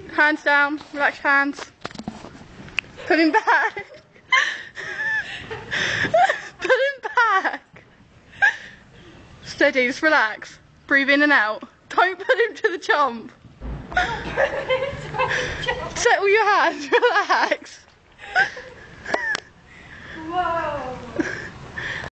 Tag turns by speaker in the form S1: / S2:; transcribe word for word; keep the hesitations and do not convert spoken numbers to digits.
S1: Hands down, relax your hands. Put him back. Put him back. Steady, just relax. Breathe in and out. Don't put him to the chomp. Settle your hands, relax.
S2: Whoa.